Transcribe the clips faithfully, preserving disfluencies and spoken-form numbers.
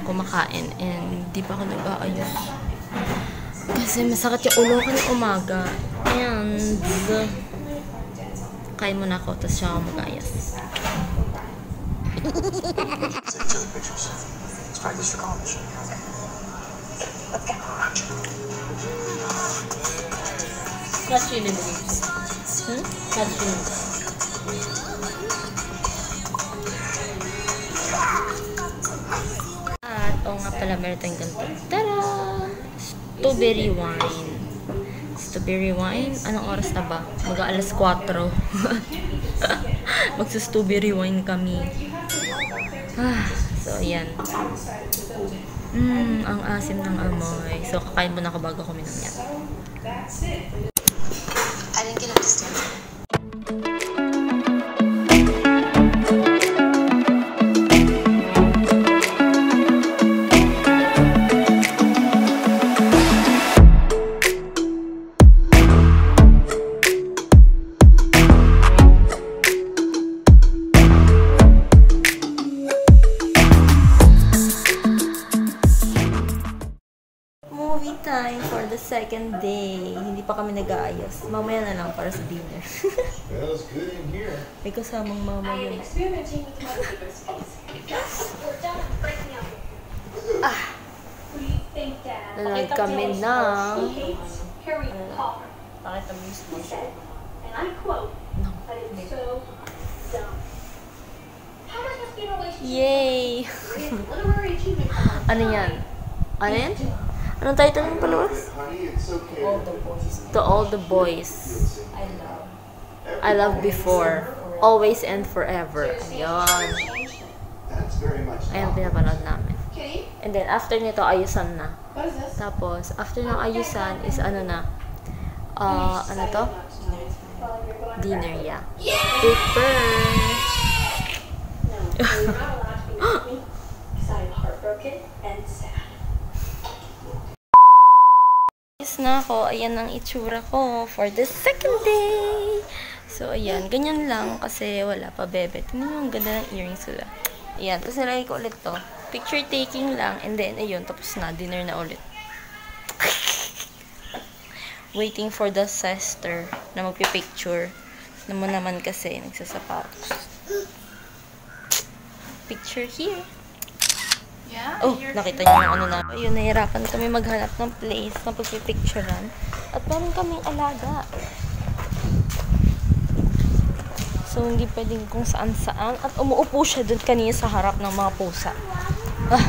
lang kumakain and di pa ako nag-aayos. Kasi masakit yung ulo ko ng umaga. And kain muna ako, tapos siya ako mag-ayos. Not chili mo. Hmm? Not chili. At, oo nga pala, meron tayong ganito. Tara! Strawberry wine. Strawberry wine? Anong oras na ba? Mag-aalas kwatro. Magsa-strawberry wine kami. Ah, so, ayan. Mmm, ang asim ng amoy. So, kakain muna ako bago kuminom yan. I didn't get understand. Movie time for the second day. Hindi pa kami nag-aayos. Mamaya na lang para sa dinner. Smells good in here. May kasamang mama yun. Ah! Nalag kami ng... Pakita mo yung sponsor. No. Yay! Ano yan? Ano yan? Anong title ng palabas? All the boys. To All the Boys. I love. I Love Before. Always and Forever. Ayun. Ayun, pinapanood namin. And then, after nito, ayusan na. Tapos, after ng ayusan is ano na? Uh, ano to? Dinner, yeah. Paper! Ayos na ako. Ayan ang itsura ko for the second day. So, ayan. Ganyan lang kasi wala pa bebe. Tingnan mo, ang ganda ng earrings ko. Ayan. Tapos nilagay ko ulit to. Picture taking lang. And then, ayun. Tapos na. Dinner na ulit. Waiting for the sister na magpipicture. Naman naman kasi nagsasapatos. Picture here. Yeah, oh, nakita niyo yung ano na. Ayun, nahirapan kami maghanap ng place na pagpipicturean. At meron kaming alaga. So, hindi pwedeng kung saan-saan. At umuupo siya dun kanina sa harap ng mga pusa. Ah.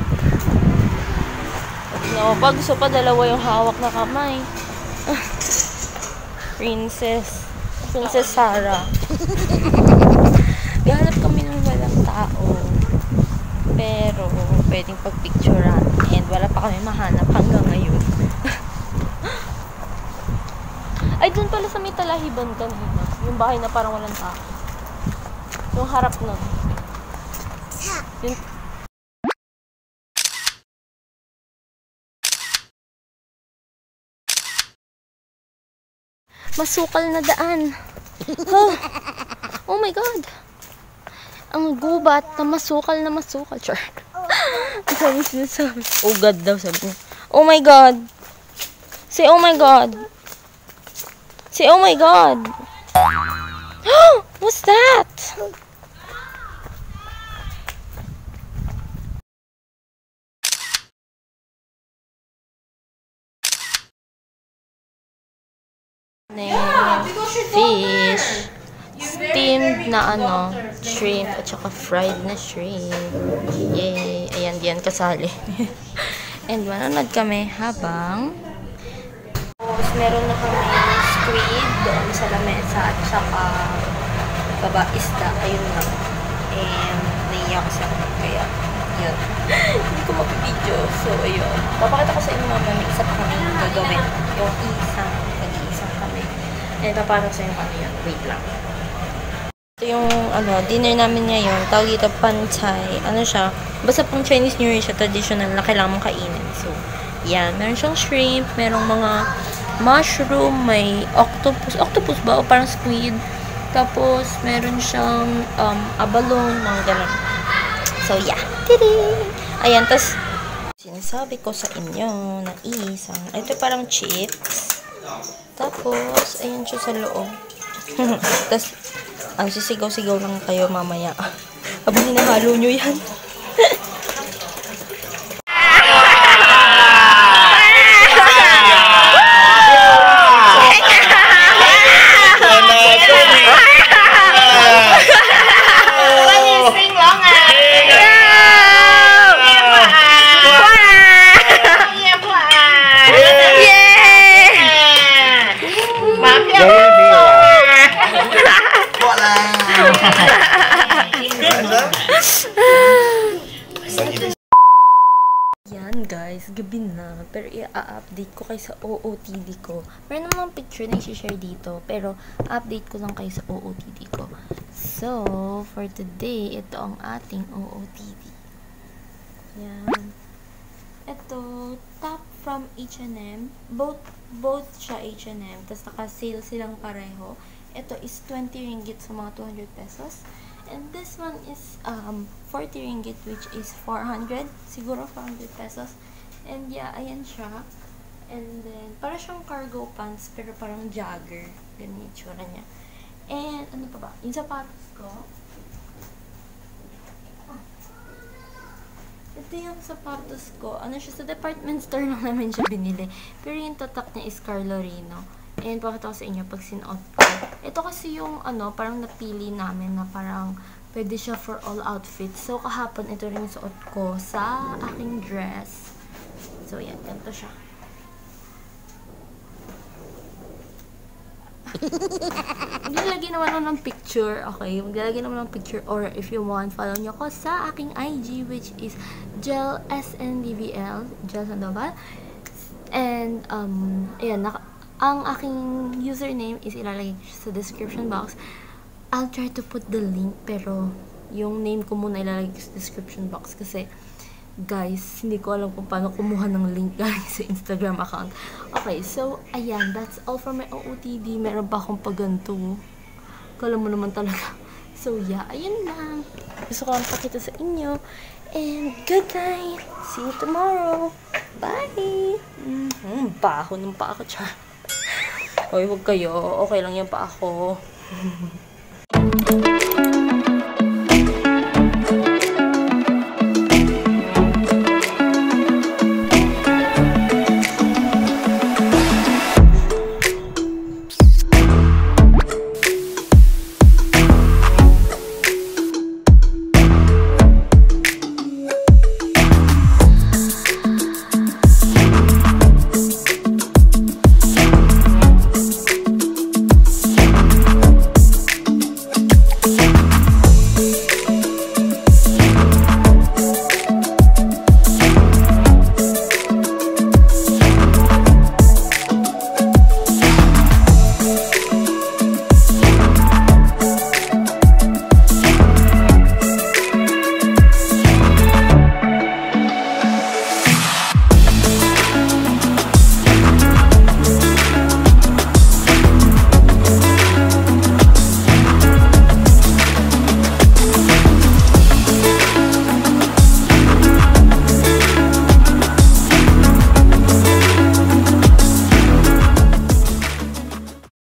No, pag gusto pa, dalawa yung hawak na kamay. Ah. Princess. Princess Sarah. Gahanap kami ng walang tao. Pero, pwedeng pagpicturean. And wala pa kami mahanap hanggang ngayon. Ay, dun pala sa may talahiban kanina. Yung bahay na parang walang tao. Yung harap nun. Yung... Masukal na daan. Oh, oh my God. Ang gubat na masukal na masukal. Char. Ang sabi sinasabi. Oh God daw sabi. Oh my God. Say oh my God. Say oh my God. What's that? Fish. Steamed na ano, shrimp at saka fried na shrimp. Yay! Ayan, diyan kasali. And manonood kami habang tapos meron na kami squid doon sa lamesa at saka baba isda. Ayun lang. And naiyak ko sa akin. Kaya, yun. Hindi ko mapipidyo. So, ayun. Papakita ko sa inyo mama, may isa pa kami gagawin. Yung isang, nag-iisang kami. And papakita ko sa inyo kami yun. Wait lang. Ito yung ano, dinner namin ngayon, tawag dito panchay. Ano siya? Basta pang Chinese New Year siya, traditional na kailangan mong kainin. So, yan. Meron siyang shrimp, merong mga mushroom, may octopus. Octopus ba? O parang squid. Tapos, meron siyang um, abalone, mga ganun. So, yeah. Tadee! Ayan, tas sinasabi ko sa inyo na isang, ito parang chips. Tapos, ayan siya sa loob. Tas, ang sisigaw-sigaw lang kayo mamaya. Habang hinahalo nyo yan. Yan guys, gabi na. Pero i-update ko kayo sa O O T D ko. Meron namang picture na i-share dito. Pero update ko lang kayo sa O O T D ko. So, for today, ito ang ating O O T D. Yan. Ito, top from H and M. Both, both siya H and M. Tapos naka-sale silang pareho. Ito is twenty ringgit sa mga two hundred pesos. And this one is um forty ringgit, which is four hundred. Siguro four hundred pesos. And yeah, ayan siya. And then, para siyang cargo pants, pero parang jogger. Ganun yung itsura niya. And, ano pa ba? Yung sapatos ko. Oh. Ito yung sapatos ko. Ano siya? Sa department store lang namin siya binili. Pero yung tatak niya is Carlorino. And pakita ko sa inyo pag sinuot ko. Ito kasi yung ano, parang napili namin na parang pwede siya for all outfits. So, kahapon ito rin yung suot ko sa aking dress. So, yan. Ganito siya. Maglalagay naman ako ng picture. Okay? Maglalagay naman ng picture. Or if you want, follow nyo ko sa aking I G, which is gel S N D V L. Gel Sandoval. And, um, ayan, naka ang aking username is ilalagay sa description box. I'll try to put the link, pero yung name ko muna ilalagay sa description box kasi, guys, hindi ko alam kung paano kumuha ng link galing sa Instagram account. Okay, so, ayan, that's all for my O O T D. Meron pa akong paganto. Kala mo naman talaga. So, yeah, ayun lang. Gusto ko lang pakita sa inyo. And, good night! See you tomorrow! Bye! Mm-hmm, baho ng pa ako, char. Hoy, huwag kayo. Okay lang yan pa ako.